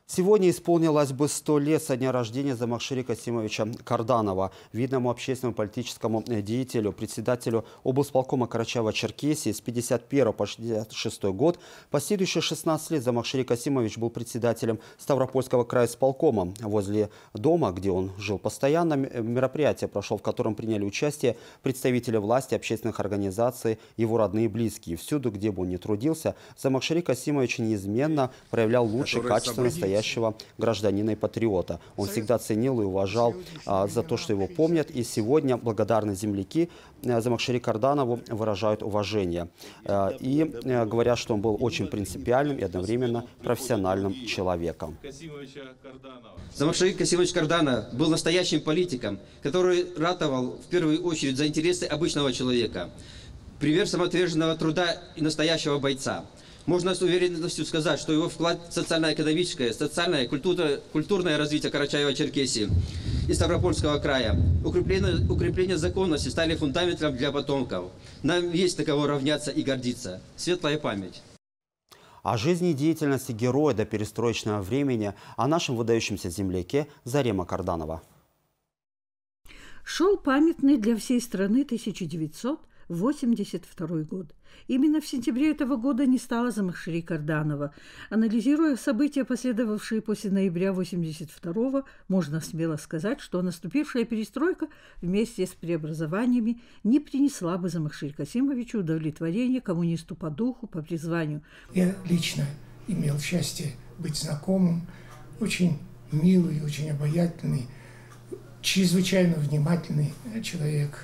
Сегодня исполнилось бы 100 лет со дня рождения Замахшири Касимовича Карданова, видному общественному политическому деятелю, председателю облсполкома Карачаево-Черкесии с 51 по 66 год. Последующие 16 лет Замахшири Касимович был председателем Ставропольского крайисполкома. Возле дома, где он жил постоянно, мероприятие прошло, в котором приняли участие представители власти, общественных организаций, его родные и близкие. Всюду, где бы он ни трудился, Замахшири Касимович неизменно проявлял лучшие качества настоящего гражданина и патриота. Он всегда ценил и уважал за то, что его помнят. И сегодня благодарные земляки Замахшири Карданову выражают уважение. И говорят, что он был очень принципиальным и одновременно профессиональным человеком. Замахшири Касимович Карданов был настоящим политиком, который ратовал в первую очередь за интересы обычного человека. Пример самоотверженного труда и настоящего бойца. Можно с уверенностью сказать, что его вклад в социально-экономическое, социальное, культурное развитие Карачаево-Черкесии и Ставропольского края, укрепление законности стали фундаментом для потомков. Нам есть на кого равняться и гордиться. Светлая память. О жизни и деятельности героя до перестроечного времени, о нашем выдающемся земляке Зарема Карданова. Шел памятный для всей страны 1982 год. Именно в сентябре этого года не стало Замахшири Карданова. Анализируя события, последовавшие после ноября 1982-го, можно смело сказать, что наступившая перестройка вместе с преобразованиями не принесла бы Замахшири Касимовичу удовлетворения, коммунисту по духу, по призванию. Я лично имел счастье быть знакомым, очень милый, очень обаятельный, чрезвычайно внимательный человек.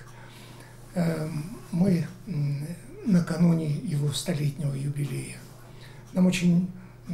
Мы накануне его столетнего юбилея. Нам очень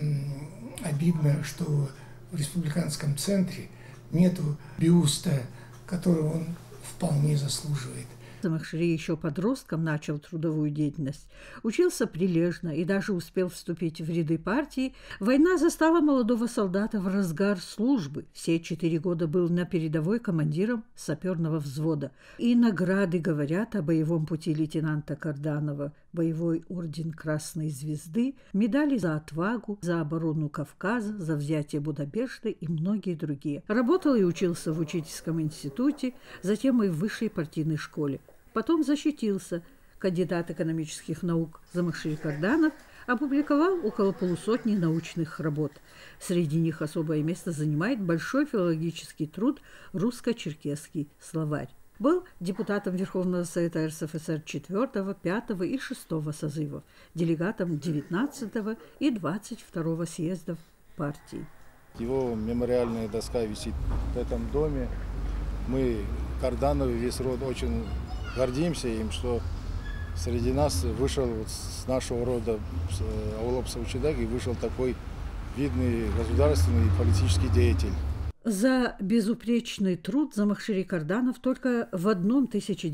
обидно, что в республиканском центре нету бюста, которого он вполне заслуживает. Замахшири еще подростком начал трудовую деятельность, учился прилежно и даже успел вступить в ряды партии. Война застала молодого солдата в разгар службы. Все 4 года был на передовой командиром саперного взвода. И награды говорят о боевом пути лейтенанта Карданова: боевой орден Красной Звезды, медали за отвагу, за оборону Кавказа, за взятие Будапешта и многие другие. Работал и учился в учительском институте, затем и в высшей партийной школе. Потом защитился. Кандидат экономических наук Замахшири Карданов опубликовал около полусотни научных работ. Среди них особое место занимает большой филологический труд «Русско-черкесский словарь». Был депутатом Верховного Совета РСФСР 4, 5 и 6 созывов, делегатом 19 и 22 съездов партии. Его мемориальная доска висит в этом доме. Мы, Кардановы, весь род, очень гордимся им, что среди нас вышел с нашего рода Аулоп-Саучедак и вышел такой видный государственный и политический деятель. За безупречный труд Замахшири Карданов только в одном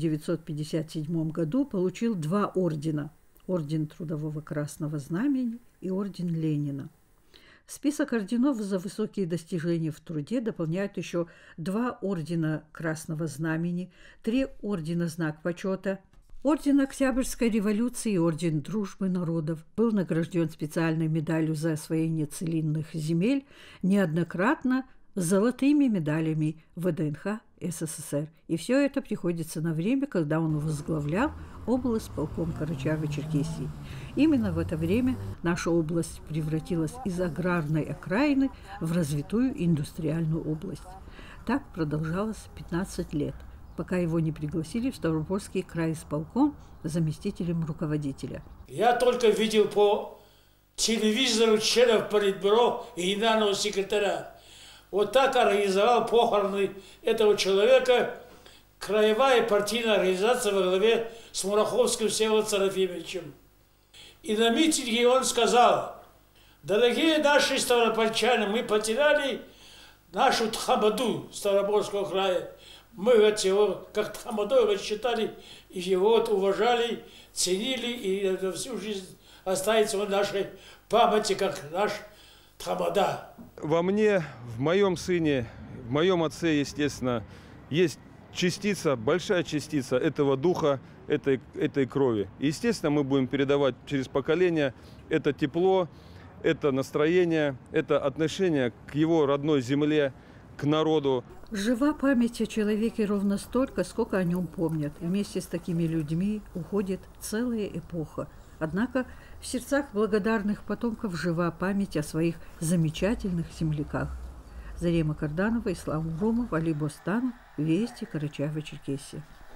1957 году получил 2 ордена – орден Трудового Красного Знамени и орден Ленина. Список орденов за высокие достижения в труде дополняют еще 2 ордена Красного Знамени, 3 ордена Знак почета, орден Октябрьской революции и орден Дружбы народов. Был награжден специальной медалью за освоение целинных земель, неоднократно золотыми медалями ВДНХ СССР. И все это приходится на время, когда он возглавлял облсполком Карачаево-Черкесии. Именно в это время наша область превратилась из аграрной окраины в развитую индустриальную область. Так продолжалось 15 лет, пока его не пригласили в Ставропольский крайисполком заместителем руководителя. Я только видел по телевизору членов Политбюро и генерального секретаря. Вот так организовал похороны этого человека краевая партийная организация во главе с Мураховским Всеволодом Серафимовичем. И на митинге он сказал: дорогие наши ставропольчане, мы потеряли нашу Тхамаду Ставропольского края. Мы его как Тхамаду его считали, и его уважали, ценили, и всю жизнь останется в нашей памяти как наш Тхамада. Во мне, в моем сыне, в моем отце, естественно, есть частица, большая частица этого духа, этой крови. И, естественно, мы будем передавать через поколения это тепло, это настроение, это отношение к его родной земле, к народу. Жива память о человеке ровно столько, сколько о нем помнят. И вместе с такими людьми уходит целая эпоха. Однако в сердцах благодарных потомков жива память о своих замечательных земляках. Зарема Карданова, Ислам Громов, Али Бостанов. Вести, Карачаево-Черкесия.